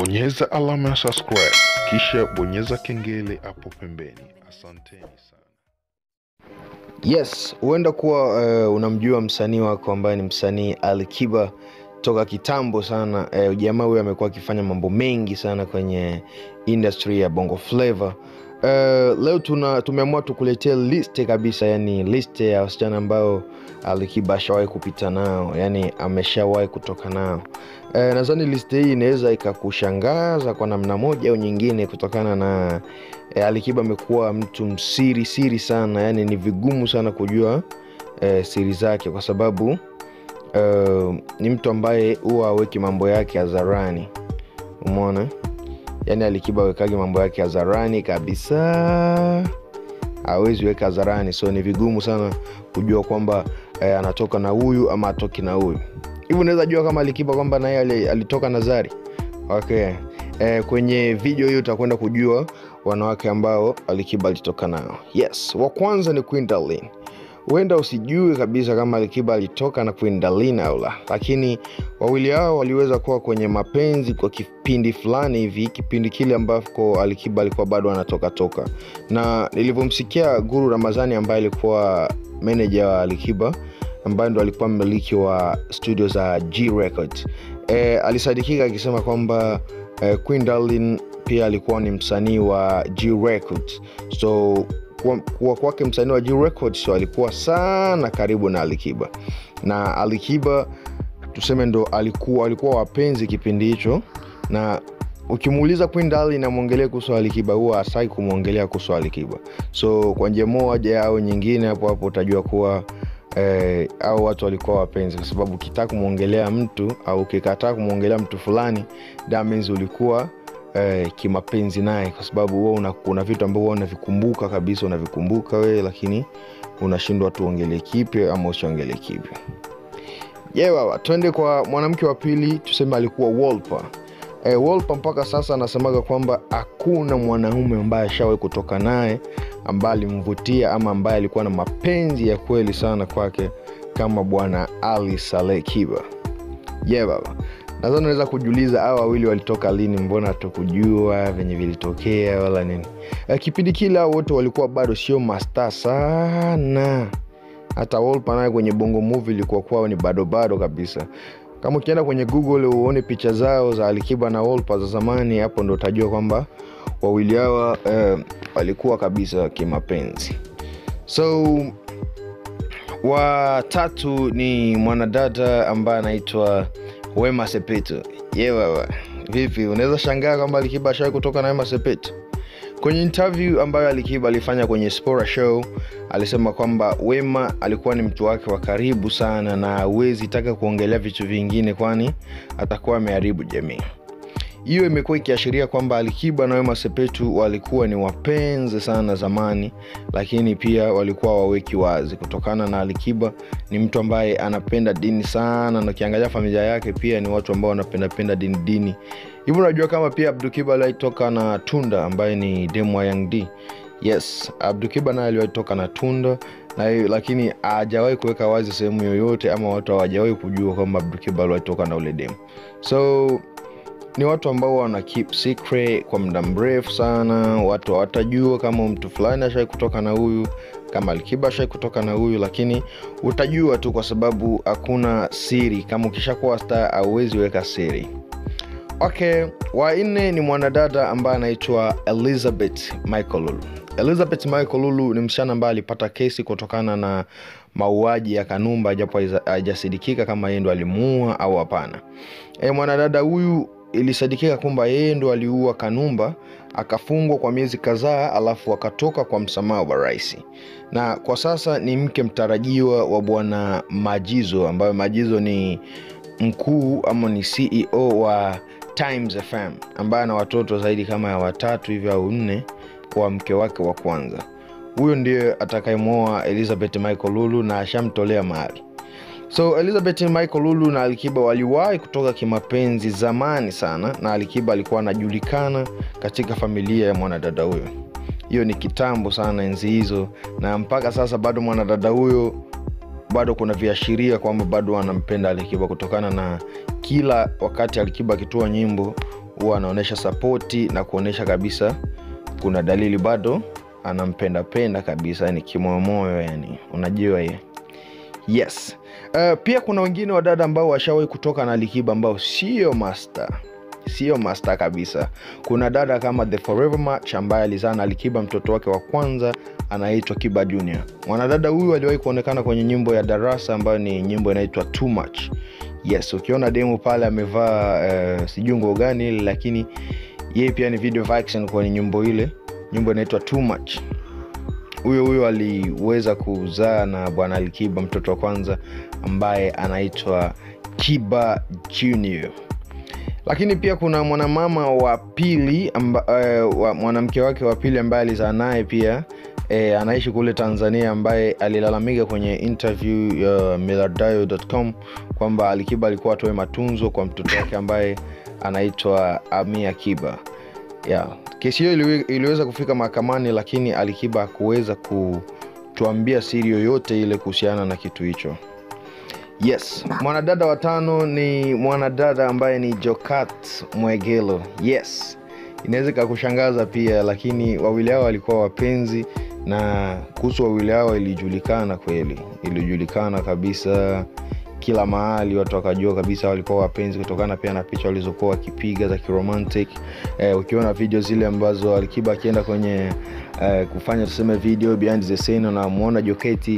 Bonyeza alama ya subscribe, kisha bonyeza kengele hapo pembeni. Asanteni sana. Yes, huenda kuwa unamjua msanii wako ambaye ni msanii Alikiba toka kitambo sana. Jamaa huyu amekuwa akifanya mambo mengi sana kwenye industry ya Bongo Flava. Leo tumeamua tukuletea liste kabisa, yani liste ya wasichana ambao Alikiba ashawahi kupita nao, yani ameshawahi kutoka nao. Nadhani liste hii inaweza ikakushangaza kwa namna moja au nyingine, kutokana na Alikiba amekuwa mtu msiri sana, yani ni vigumu sana kujua siri zake, kwa sababu ni mtu ambaye huwa haweki mambo yake hadharani. Umeona? Yani Alikiba hawekagi mambo yake hadharani kabisa, hawezi weka hadharani, so ni vigumu sana kujua kwamba anatoka na huyu ama atoki na huyu. Hivi unaweza jua kama Alikiba kwamba naye alitoka na Zari? Okay. Kwenye video hiyo utakwenda kujua wanawake ambao Alikiba alitoka nao. Yes, wa kwanza ni Queen Darleen. Huenda usijue kabisa kama Alikiba alitoka na Queen Darleen au la, lakini wawili hao waliweza kuwa kwenye mapenzi kwa kipindi fulani hivi, kipindi kile ambako Alikiba alikuwa bado anatoka. Na nilivyomsikia Guru Ramazani ambaye alikuwa manager wa Alikiba, ambaye ndo alikuwa mmiliki wa studio za G Records, alisadikika akisema kwamba Queen Darleen pia alikuwa ni msanii wa G Records. So kwa kwake msanii wa G Records, so alikuwa sana karibu na Alikiba. Na Alikiba tuseme ndo alikuwa wapenzi kipindi hicho, na ukimuuliza Queen Darleen na muongelee kuhusu Alikiba, huwa asai kumuongelea kuhusu Alikiba. So kwa njia moja au nyingine, hapo utajua kuwa au watu walikuwa wapenzi, kwa sababu ukitaka kumuongelea mtu au ukikataa kumuongelea mtu fulani, that means ulikuwa kimapenzi naye, kwa sababu wewe kuna vitu ambavyo unavikumbuka kabisa, unavikumbuka wewe, lakini unashindwa tuongelee kipi ama usiongelee kipi. Baba, twende kwa mwanamke wa pili, tuseme alikuwa Wolper. Wolper mpaka sasa anasemaga kwamba hakuna mwanaume ambaye ashawahi kutoka naye ambaye alimvutia ama ambaye alikuwa na mapenzi ya kweli sana kwake kama bwana Ali Saleh Kiba. Baba, nadhani unaweza kujiuliza hao wawili walitoka lini, mbona hatukujua venye vilitokea wala nini. Kipindi kile wote walikuwa bado sio master sana. Hata Wolper naye kwenye Bongo Movie ilikuwa kwao ni bado kabisa. Kama ukienda kwenye Google uone picha zao za Alikiba na Wolper za zamani, hapo ndo utajua kwamba wawili hawa walikuwa kabisa kimapenzi. So wa tatu ni mwanadada ambaye anaitwa Wema Sepetu. Baba, vipi unaweza shangaa kwamba Alikiba ashawahi kutoka na Wema Sepetu? Kwenye interview ambayo Alikiba alifanya kwenye Spora Show, alisema kwamba Wema alikuwa ni mtu wake wa karibu sana, na hawezi taka kuongelea vitu vingine kwani atakuwa ameharibu jamii. Hiyo imekuwa ikiashiria kwamba Alikiba na Wema Sepetu walikuwa ni wapenzi sana zamani, lakini pia walikuwa waweki wazi, kutokana na Alikiba ni mtu ambaye anapenda dini sana, na ukiangalia familia yake pia ni watu ambao wanapenda dini. Hivi unajua kama pia Abdukiba alitoka na Tunda ambaye ni demu wa Young D. Yes, Abdukiba naye alitoka na Tunda, lakini hajawahi kuweka wazi sehemu yoyote, ama watu hawajawahi kujua kwamba Abdukiba alitoka na ule demu. So ni watu ambao wana keep secret kwa muda mrefu sana. Watu hawatajua kama mtu fulani ashawahi kutoka na huyu, kama Alikiba ashawahi kutoka na huyu, lakini utajua tu, kwa sababu hakuna siri. Kama ukishakuwa star hauwezi weka siri. Okay, wa nne ni mwanadada ambaye anaitwa Elizabeth Michael Lulu. Elizabeth Michael Lulu ni msichana ambaye alipata kesi kutokana na mauaji ya Kanumba, japo haijasadikika kama yeye ndo alimuua au hapana. Mwanadada huyu ilisadikika kwamba yeye ndo aliua Kanumba, akafungwa kwa miezi kadhaa, alafu akatoka kwa msamaha wa rais. Na kwa sasa ni mke mtarajiwa wa bwana Majizo, ambaye Majizo ni mkuu ama ni CEO wa Times FM, ambaye ana watoto zaidi kama ya 3 hivi au 4 kwa mke wake wa kwanza. Huyo ndiye atakayemuoa Elizabeth Michael Lulu, na ashamtolea mahari. So Elizabeth Michael Lulu na Alikiba waliwahi kutoka kimapenzi zamani sana, na Alikiba alikuwa anajulikana katika familia ya mwanadada huyo. Hiyo ni kitambo sana, enzi hizo, na mpaka sasa bado mwanadada huyo bado kuna viashiria kwamba bado anampenda Alikiba, kutokana na kila wakati Alikiba akitoa nyimbo huwa anaonesha sapoti na kuonesha kabisa kuna dalili bado anampenda kabisa, yani kimoyomoyo, yani unajua ye. Yes. Pia kuna wengine wadada ambao washawahi kutoka na Alikiba ambao sio master kabisa. Kuna dada kama The Forever Match ambaye alizaa na Alikiba mtoto wake wa kwanza anaitwa Kiba Junior. Mwanadada huyu aliwahi kuonekana kwenye nyimbo ya Darasa ambayo ni nyimbo inaitwa Too Much. Yes, ukiona demo pale amevaa sijungo gani, lakini yeye pia ni video vixen kwenye nyimbo ile. Nyimbo inaitwa Too Much. Huyo aliweza kuzaa na bwana Alikiba mtoto wa kwanza ambaye anaitwa Kiba Junior. Lakini pia kuna mwanamama wa pili mwanamke wake wa pili ambaye alizaa naye pia anaishi kule Tanzania, ambaye alilalamika kwenye interview ya millardayo.com kwamba Alikiba alikuwa atoe matunzo kwa mtoto wake ambaye anaitwa Amia Kiba. Kesi hiyo iliweza kufika mahakamani, lakini Alikiba hakuweza kutuambia siri yoyote ile kuhusiana na kitu hicho. Yes, mwanadada wa tano ni mwanadada ambaye ni Jokate Mwegelo. Yes, inaweza kukushangaza pia, lakini wawili hao walikuwa wapenzi, na kuhusu wawili hao ilijulikana kabisa kila mahali, watu wakajua kabisa walikuwa wapenzi kutokana pia na picha walizokuwa wakipiga za kiromantic. Ukiona video zile ambazo Alikiba akienda kwenye kufanya tuseme video behind the scene, na muona Jokate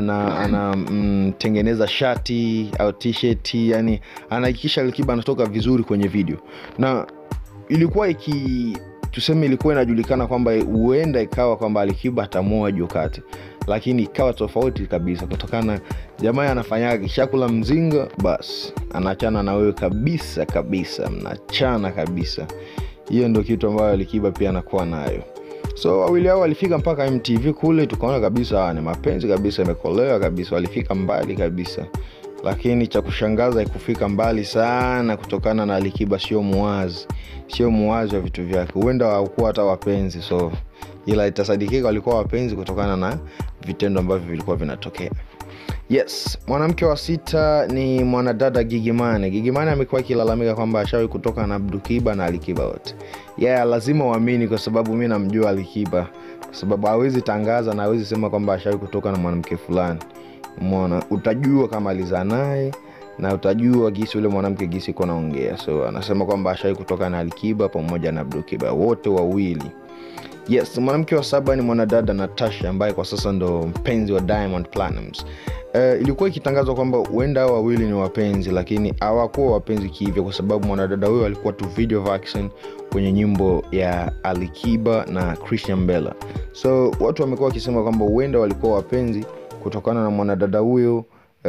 tengeneza shati au t-shirt, yani anahakikisha Alikiba anatoka vizuri kwenye video. Na ilikuwa ilikuwa inajulikana kwamba huenda ikawa kwamba Alikiba atamoa Jokate, lakini ikawa tofauti kabisa kutokana jamaa anafanyaga kishakula mzinga basi anaachana na wewe kabisa, mnachana kabisa. Hiyo ndio kitu ambayo Alikiba pia anakuwa nayo. So wawili hao walifika mpaka MTV kule, tukaona kabisa ni mapenzi kabisa, yamekolea kabisa, walifika mbali kabisa. Lakini cha kushangaza ikufika mbali sana kutokana na Alikiba sio muwazi wa vitu vyake. Huenda hawakuwa hata wapenzi, so ila itasadikika walikuwa wapenzi kutokana na vitendo ambavyo vilikuwa vinatokea. Yes, mwanamke wa sita ni mwanadada Gigy Money. Gigy Money amekuwa akilalamika kwamba ashawahi kutoka na Abdukiba na Alikiba wote. Lazima uamini kwa sababu mimi namjua Alikiba, kwa sababu hawezi tangaza na hawezi sema kwamba ashawahi kutoka na mwanamke fulani. Umeona, utajua kama alizaa naye na utajua gisi yule mwanamke gisi iko naongea. So anasema kwamba ashawahi kutoka na Alikiba pamoja na Abdukiba wote wawili. Yes, mwanamke wa saba ni mwanadada Natasha ambaye kwa sasa ndo mpenzi wa Diamond Platnumz. Ilikuwa ikitangazwa kwamba huenda hao wawili ni wapenzi, lakini hawakuwa wapenzi kivyo, kwa sababu mwanadada huyo alikuwa tu video vixen kwenye nyimbo ya Alikiba na Christian Bella. So watu wamekuwa wakisema kwamba huenda walikuwa wapenzi kutokana na mwanadada huyo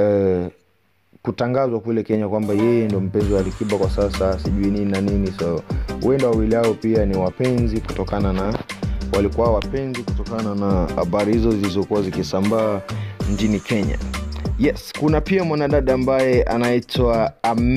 kutangazwa kule Kenya kwamba yeye ndo mpenzi wa Alikiba kwa sasa, sijui nini na nini. So huenda wawili hao pia ni wapenzi walikuwa wapenzi kutokana na habari hizo zilizokuwa zikisambaa nchini Kenya. Yes, kuna pia mwanadada ambaye anaitwa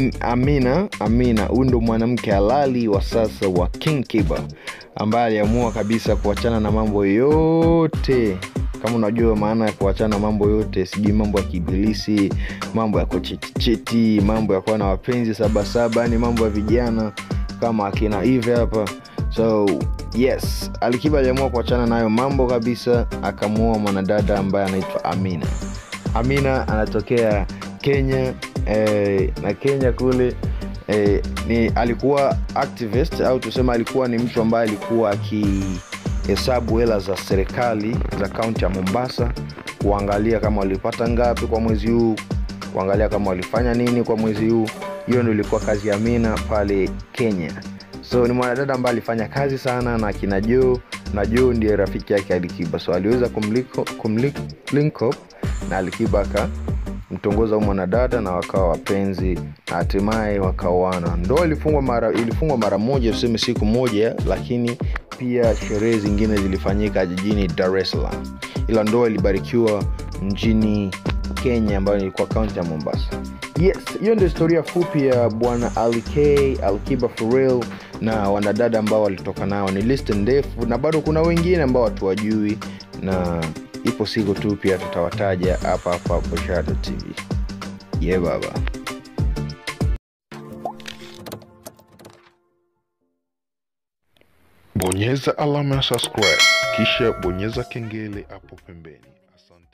Amina. Huyu ndo mwanamke halali wa sasa wa King Kiba, ambaye aliamua kabisa kuachana na mambo yote. Kama unajua maana ya kuachana na mambo yote, sijui mambo ya kibilisi, mambo ya kuchiti, mambo ya kuwa na wapenzi saba, ni mambo ya vijana kama akina hivi hapa. So yes, Alikiba aliamua kuachana nayo mambo kabisa, akamuoa mwanadada ambaye anaitwa Amina anatokea Kenya. Na Kenya kule alikuwa activist, au tuseme alikuwa ni mtu ambaye alikuwa akihesabu hela za serikali za kaunti ya Mombasa, kuangalia kama walipata ngapi kwa mwezi huu, kuangalia kama walifanya nini kwa mwezi huu. Hiyo ndio ilikuwa kazi ya Amina pale Kenya. So ni mwanadada ambaye alifanya kazi sana na kina Joe, na Joe ndiye rafiki yake Alikiba. So aliweza kumlink up na Alikiba mtongoza mwanadada na wakawa wapenzi, na hatimaye wakaoana. Ndoa ilifungwa mara moja, tuseme siku moja, lakini pia sherehe zingine zilifanyika jijini Dar es Salaam. Ila ndoa ilibarikiwa mjini Kenya ambayo ilikuwa kaunti ya Mombasa. Yes, hiyo ndio historia fupi ya bwana Alikiba for real na wanadada ambao walitoka nao. Ni list ndefu na bado kuna wengine ambao watu wajui, na ipo siku tu pia tutawataja hapa Shadow TV. Baba. Bonyeza alama ya subscribe kisha bonyeza kengele hapo pembeni. Asante.